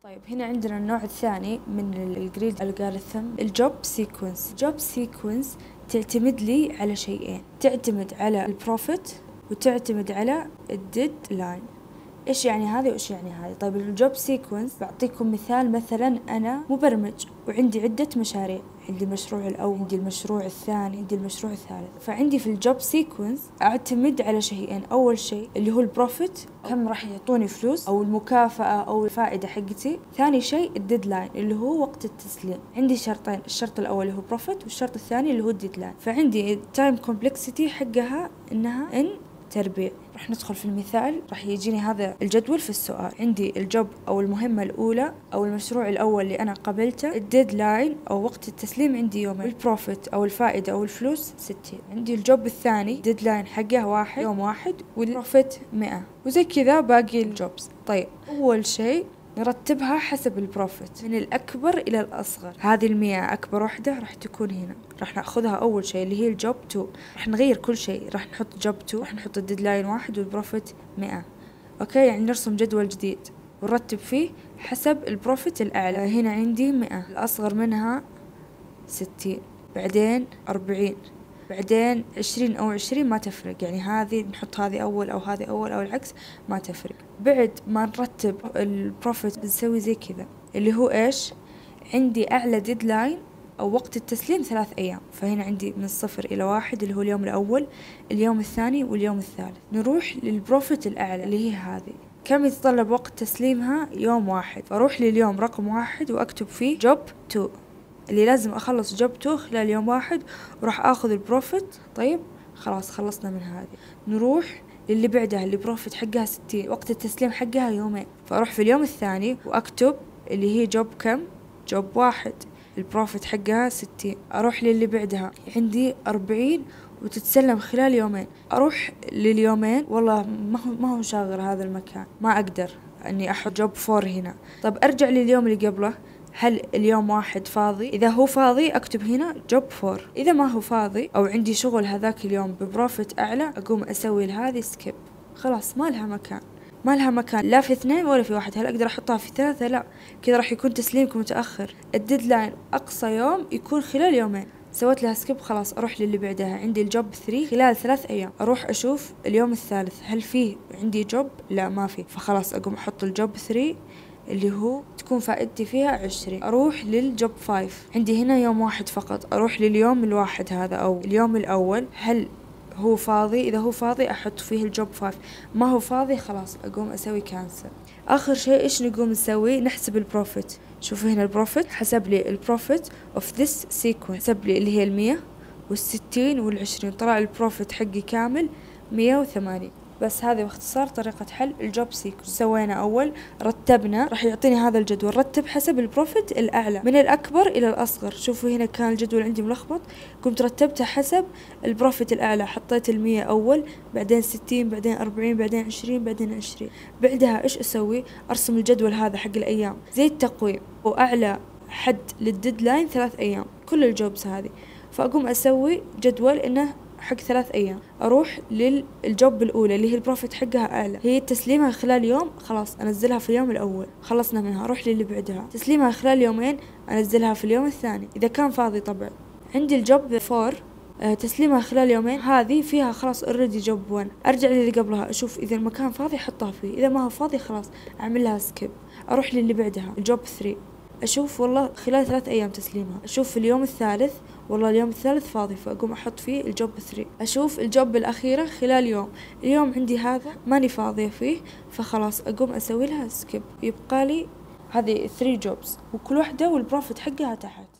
طيب هنا عندنا النوع الثاني من الجريد الجوريثم، الجوب سيكونس. جوب سيكونس تعتمد لي على شيئين، تعتمد على البروفيت وتعتمد على الديد لاين. ايش يعني هذه وايش يعني هذه؟ طيب الجوب سيكونس بعطيكم مثال. مثلا انا مبرمج وعندي عدة مشاريع، عندي المشروع الاول، عندي المشروع الثاني، عندي المشروع الثالث. فعندي في الجوب سيكونس اعتمد على شيئين، اول شيء اللي هو البروفيت، كم راح يعطوني فلوس او المكافأة او الفائدة حقتي. ثاني شيء الديدلاين اللي هو وقت التسليم. عندي شرطين، الشرط الاول اللي هو بروفيت والشرط الثاني اللي هو الديدلاين. فعندي التايم كومبلكسيتي حقها انها ان تربيع. راح ندخل في المثال، راح يجيني هذا الجدول في السؤال. عندي الجوب أو المهمة الأولى أو المشروع الأول اللي أنا قبلته، الديدلاين أو وقت التسليم عندي يومين، البروفيت أو الفائدة أو الفلوس 60. عندي الجوب الثاني الديدلاين حقه 1 يوم 1 والبروفيت 100، وزي كذا باقي الجوبز. طيب أول شيء نرتبها حسب البروفيت من الأكبر إلى الأصغر. هذه 100 أكبر وحدة راح تكون هنا، راح نأخذها أول شيء اللي هي الجوب 2. راح نغير كل شيء، راح نحط جوب 2، راح نحط الديدلاين 1 والبروفيت 100. أوكي، يعني نرسم جدول جديد ونرتب فيه حسب البروفيت الأعلى. هنا عندي 100، الأصغر منها 60، بعدين 40، بعدين 20 أو 20 ما تفرق، يعني هذه نحط هذه أول أو هذه أول أو العكس ما تفرق. بعد ما نرتب البروفيت بنسوي زي كذا، اللي هو إيش؟ عندي أعلى ديدلاين أو وقت التسليم 3 أيام، فهنا عندي من 0 إلى 1 اللي هو اليوم الأول، اليوم الثاني واليوم الثالث. نروح للبروفيت الأعلى اللي هي هذه، كم يتطلب وقت تسليمها؟ يوم 1. فأروح لليوم رقم 1 وأكتب فيه جوب 2 اللي لازم أخلص جوب 2 خلال يوم 1 وراح أخذ البروفيت. طيب خلاص خلصنا من هذه، نروح للي بعدها اللي بروفيت حقها 60، وقت التسليم حقها يومين. فأروح في اليوم الثاني وأكتب اللي هي جوب كم؟ جوب 1، البروفيت حقها 60. أروح للي بعدها عندي 40 وتتسلم خلال يومين. أروح لليومين، والله ما هو شاغر هذا المكان، ما أقدر أني أحط جوب 4 هنا. طب أرجع لليوم اللي قبله، هل اليوم 1 فاضي؟ إذا هو فاضي أكتب هنا جوب 4. إذا ما هو فاضي أو عندي شغل هذاك اليوم ببروفيت أعلى، أقوم أسوي لهذه سكيب. خلاص ما لها مكان، ما لها مكان لا في 2 ولا في 1. هل أقدر أحطها في 3؟ لا، كذا راح يكون تسليمكم متأخر. الديدلاين أقصى يوم يكون خلال يومين. سويت لها سكيب، خلاص أروح للي بعدها. عندي الجوب 3 خلال 3 أيام. أروح أشوف اليوم الثالث هل فيه عندي جوب؟ لا ما فيه، فخلاص أقوم أحط الجوب 3 اللي هو تكون فائدتي فيها 20. أروح للجوب 5، عندي هنا يوم 1 فقط. أروح لليوم الواحد هذا أو اليوم الأول، هل هو فاضي؟ إذا هو فاضي أحط فيه الجوب 5، ما هو فاضي خلاص أقوم أسوي كانسل. آخر شيء إيش نقوم نسوي؟ نحسب البروفيت. شوفوا هنا البروفيت حسب لي البروفيت of this sequence، حسب لي اللي هي 100 وال60 وال20، طلع البروفيت حقي كامل 180. بس هذه باختصار طريقة حل الجوب سيكونس. سوينا أول رتبنا، راح يعطيني هذا الجدول، رتب حسب البروفيت الأعلى من الأكبر إلى الأصغر. شوفوا هنا كان الجدول عندي ملخبط، قمت رتبته حسب البروفيت الأعلى. حطيت 100 أول، بعدين 60، بعدين 40، بعدين 20، بعدين 20. بعدها إيش أسوي؟ أرسم الجدول هذا حق الأيام زي التقويم، وأعلى حد للديدلاين 3 أيام كل الجوبز هذه. فأقوم أسوي جدول إنه حق 3 أيام. أروح للجوب الأولى اللي هي البروفيت حقها أعلى، هي تسليمها خلال يوم، خلاص أنزلها في اليوم الأول، خلصنا منها. أروح للي بعدها تسليمها خلال يومين، أنزلها في اليوم الثاني إذا كان فاضي طبعا. عندي الجوب 4 تسليمها خلال يومين، هذه فيها خلاص اوريدي جوب 1. أرجع للي قبلها أشوف إذا المكان فاضي أحطها فيه، إذا ما هو فاضي خلاص أعمل لها سكيب. أروح للي بعدها الجوب 3، أشوف والله خلال 3 أيام تسليمها. أشوف في اليوم الثالث والله اليوم الثالث فاضي، فأقوم أحط فيه الجوب 3. أشوف الجوب الأخيرة خلال يوم، اليوم عندي هذا ماني فاضية فيه، فخلاص أقوم أسوي لها سكيب. يبقى لي هذه 3 جوبز وكل واحدة والبروفيت حقها تحت.